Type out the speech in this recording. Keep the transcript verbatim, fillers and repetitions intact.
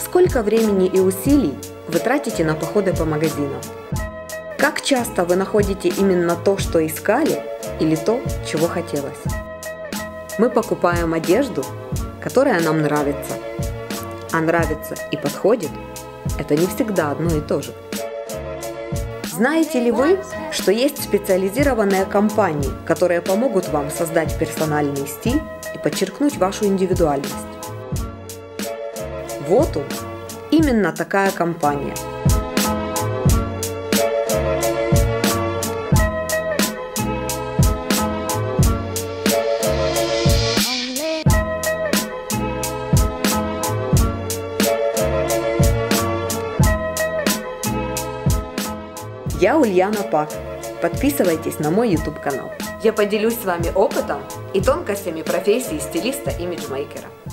Сколько времени и усилий вы тратите на походы по магазинам? Как часто вы находите именно то, что искали, или то, чего хотелось? Мы покупаем одежду, которая нам нравится. А нравится и подходит – это не всегда одно и то же. Знаете ли вы, что есть специализированные компании, которые помогут вам создать персональный стиль и подчеркнуть вашу индивидуальность? Вот он, именно такая компания. Я Ульяна Пак. Подписывайтесь на мой YouTube канал. Я поделюсь с вами опытом и тонкостями профессии стилиста-имиджмейкера.